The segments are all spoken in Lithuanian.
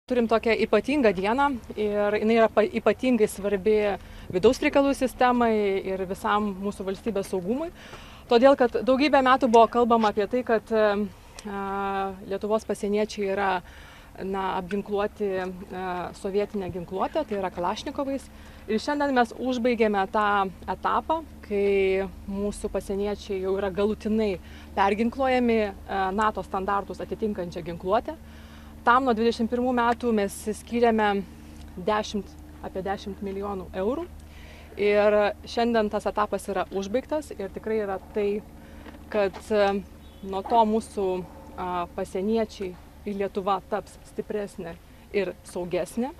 Turim tokią ypatingą dieną ir jinai yra ypatingai svarbi vidaus reikalų sistemai ir visam mūsų valstybės saugumui. Todėl, kad daugybę metų buvo kalbama apie tai, kad Lietuvos pasieniečiai yra apginkluoti sovietinę ginkluotę, tai yra kalašnikovais. Ir šiandien mes užbaigėme tą etapą, kai mūsų pasieniečiai jau yra galutinai perginkluojami NATO standartus atitinkančią ginkluotę. Tam nuo 2021 metų mes skiriame apie 10 milijonų eurų. Ir šiandien tas etapas yra užbaigtas ir tikrai yra tai, kad nuo to mūsų pasieniečiai ir Lietuva taps stipresnė ir saugesnė.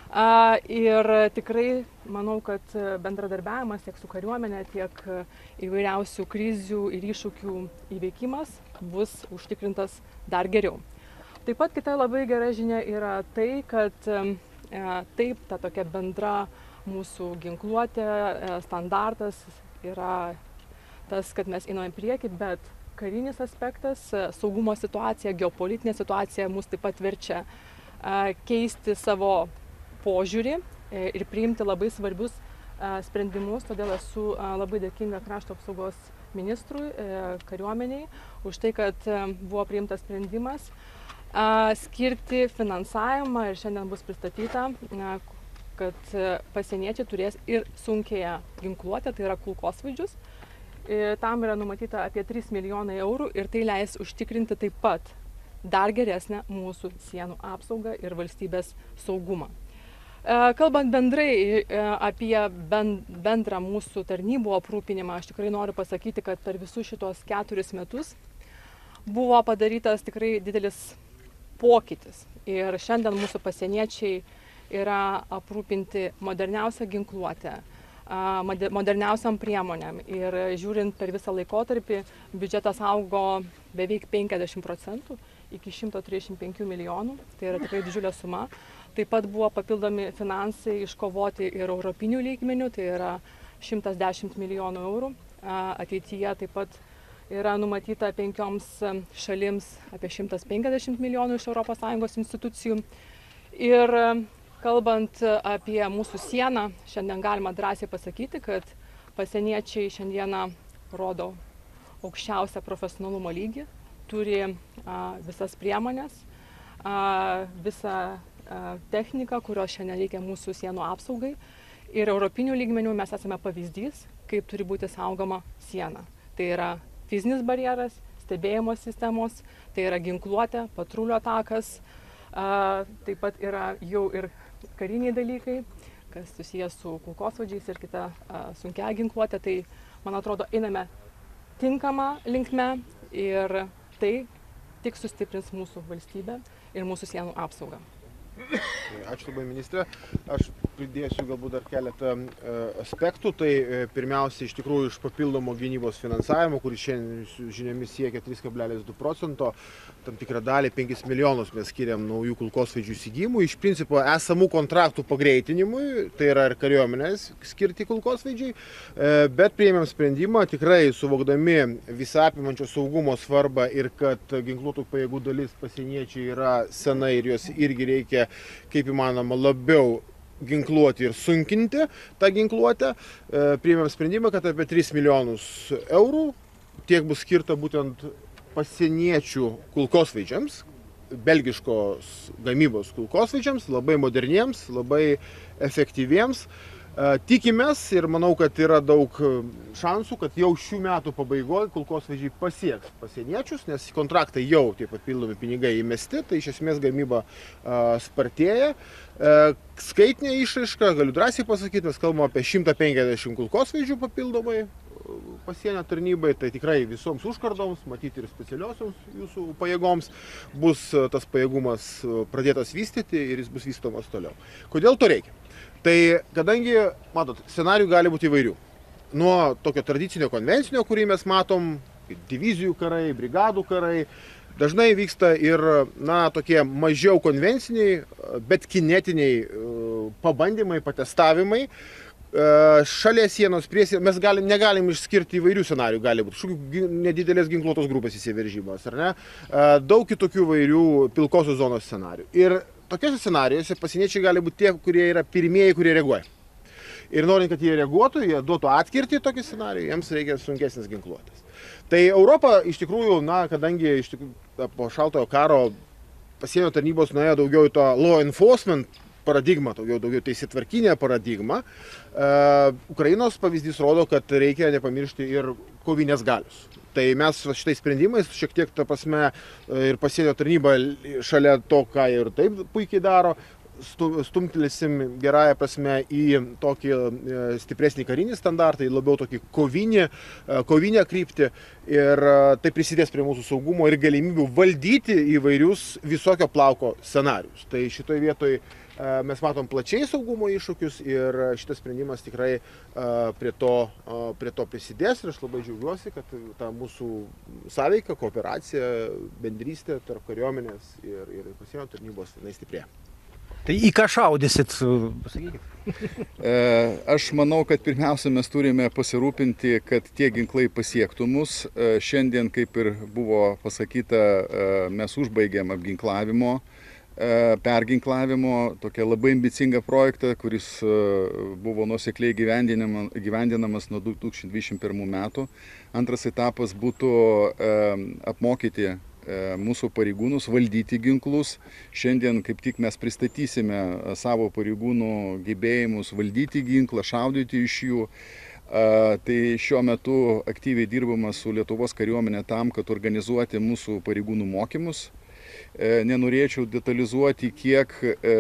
Ir tikrai manau, kad bendradarbiavimas tiek su kariuomenė, tiek įvairiausių krizių ir iššūkių įveikimas bus užtikrintas dar geriau. Taip pat kita labai gera žinia yra tai, kad taip, ta tokia bendra mūsų ginkluotė, standartas yra tas, kad mes einame į priekį, bet karinis aspektas, saugumo situacija, geopolitinė situacija mus taip pat verčia keisti savo požiūrį ir priimti labai svarbius sprendimus. Todėl esu labai dėkinga krašto apsaugos ministrui, kariuomeniai, už tai, kad buvo priimtas sprendimas skirti finansavimą ir šiandien bus pristatyta, kad pasieniečiai turės ir sunkiąją ginkluotę, tai yra kulkosvaidžius. Tam yra numatyta apie 3 milijonai eurų ir tai leis užtikrinti taip pat dar geresnę mūsų sienų apsaugą ir valstybės saugumą. Kalbant bendrai apie bendrą mūsų tarnybų aprūpinimą, aš tikrai noriu pasakyti, kad per visus šitos 4 metus buvo padarytas tikrai didelis pokytis. Ir šiandien mūsų pasieniečiai yra aprūpinti moderniausią ginkluotę, moderniausiam priemonėm. Ir žiūrint per visą laikotarpį, biudžetas augo beveik 50% iki 135 milijonų. Tai yra tikrai didžiulė suma. Taip pat buvo papildomi finansai iškovoti ir europinių lygmenių, tai yra 110 milijonų eurų. Ateityje taip pat yra numatyta 5 šalims apie 150 milijonų iš ES institucijų. Ir kalbant apie mūsų sieną, šiandien galima drąsiai pasakyti, kad pasieniečiai šiandieną rodo aukščiausią profesionalumo lygį, turi visas priemonės, visą techniką, kurios šiandien reikia mūsų sienų apsaugai. Ir europinių lygmenių mes esame pavyzdys, kaip turi būti saugoma siena. Tai yra fizinis barjeras, stebėjimo sistemos, tai yra ginkluotė, patrulių atakas, taip pat yra jau ir kariniai dalykai, kas susijęs su kulkosvaidžiais ir kita sunkia ginkluotė. Tai, man atrodo, einame tinkamą linkme ir tai tik sustiprins mūsų valstybę ir mūsų sienų apsaugą. Ačiū labai, ministrė. Aš pridėsiu galbūt dar keletą aspektų. Tai pirmiausia, iš tikrųjų, iš papildomo gynybos finansavimo, kuris šiandien žiniomis siekia 3,2%, tam tikrą dalį 5 milijonus mes skiriam naujų kulkosvaidžių įsigijimui. Iš principo esamų kontraktų pagreitinimui, tai yra ir kariuomenės skirti kulkosvaidžiai, bet priėmėm sprendimą, tikrai suvokdami visą apimančio saugumo svarbą ir kad ginkluotų pajėgų dalis pasieniečiai yra sena ir juos irgi reikia kaip įmanoma labiau ginkluoti ir sunkinti tą ginkluotę. Priėmėm sprendimą, kad apie 3 milijonus eurų tiek bus skirta būtent pasieniečių kulkosvaidžiams, belgiškos gamybos kulkosvaidžiams, labai moderniems, labai efektyviems. Tikimės ir manau, kad yra daug šansų, kad jau šių metų pabaigoje kulkosvaidžiai pasieks pasieniečius, nes kontraktai jau tie papildomi pinigai įmesti, tai iš esmės gamyba spartėja. Skaitinė išraiška, galiu drąsiai pasakyti, mes kalbame apie 150 kulkosvaidžių papildomai pasienio tarnybai, tai tikrai visoms užkardoms, matyti ir specialiosioms jūsų pajėgoms, bus tas pajėgumas pradėtas vystyti ir jis bus vystomas toliau. Kodėl to reikia? Tai kadangi, matot, scenarijų gali būti įvairių. Nuo tokio tradicinio konvencinio, kurį mes matom, divizijų karai, brigadų karai, dažnai vyksta ir, tokie mažiau konvenciniai, bet kinetiniai pabandymai, patestavimai. Šalia sienos, prie sienos, mes negalim išskirti įvairių scenarijų, gali būti kažkokių nedidelės ginkluotos grupės įsiveržimas, ar ne? Daug kitokių įvairių pilkosios zonos scenarijų. Ir tokiuose scenarijuose pasieniečiai gali būti tie, kurie yra pirmieji, kurie reaguoja. Ir norint, kad jie reaguotų, jie duotų atkirtį tokį scenarijų, jiems reikia sunkesnės ginkluotės. Tai Europa iš tikrųjų, kadangi po šaltojo karo pasienio tarnybos nuėjo daugiau į to law enforcement paradigmą, daugiau teisėtvarkinę paradigmą, Ukrainos pavyzdys rodo, kad reikia nepamiršti ir kovinės galios. Tai mes šitais sprendimais šiek tiek, ta prasme, ir pasienio tarnyba šalia to, ką jie ir taip puikiai daro, stumtelėsim gerąją prasme į tokį stipresnį karinį standartą, į labiau tokį kovinę kryptį ir tai prisidės prie mūsų saugumo ir galimybių valdyti įvairius visokio plauko scenarius. Tai šitoje vietoje mes matom plačiai saugumo iššūkius ir šitas sprendimas tikrai prie to prisidės ir aš labai džiaugiuosi, kad ta mūsų sąveika, kooperacija, bendrystė tarp kariuomenės ir pasienio tarnybos stiprėja. Tai į ką šaudysit, pasakykit? Aš manau, kad pirmiausia mes turime pasirūpinti, kad tie ginklai pasiektų mus. Šiandien, kaip ir buvo pasakyta, mes užbaigėm apginklavimo, perginklavimo, tokią labai ambicingą projektą, kuris buvo nuosekliai gyvendinamas nuo 2021 metų. Antras etapas būtų apmokyti mūsų pareigūnus valdyti ginklus. Šiandien kaip tik mes pristatysime savo pareigūnų gebėjimus valdyti ginklą, šaudyti iš jų. Tai šiuo metu aktyviai dirbama su Lietuvos kariuomenė tam, kad organizuoti mūsų pareigūnų mokymus. Nenorėčiau detalizuoti, kiek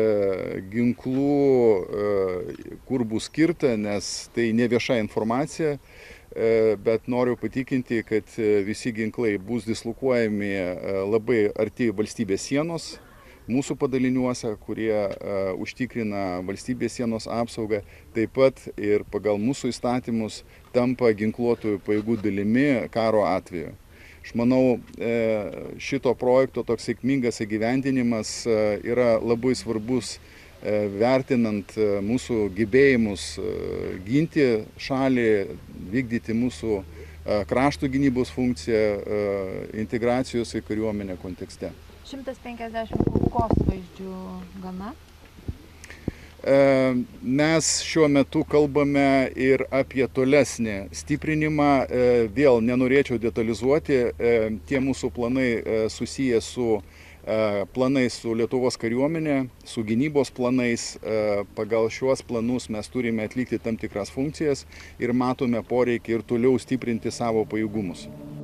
ginklų kur bus skirta, nes tai ne vieša informacija. Bet noriu patikinti, kad visi ginklai bus dislokuojami labai arti valstybės sienos, mūsų padaliniuose, kurie užtikrina valstybės sienos apsaugą, taip pat ir pagal mūsų įstatymus tampa ginkluotųjų pajėgų dalimi karo atveju. Aš manau, šito projekto toks sėkmingas įgyvendinimas yra labai svarbus vertinant mūsų gebėjimus ginti šalį, vykdyti mūsų krašto gynybos funkciją integracijos į kariuomenę kontekste. 150 kulkosvaidžių gana? Mes šiuo metu kalbame ir apie tolesnį stiprinimą. Vėl nenorėčiau detalizuoti, tie mūsų planai susiję su planais su Lietuvos kariuomenė, su gynybos planais. Pagal šiuos planus mes turime atlikti tam tikras funkcijas ir matome poreikį ir toliau stiprinti savo pajėgumus.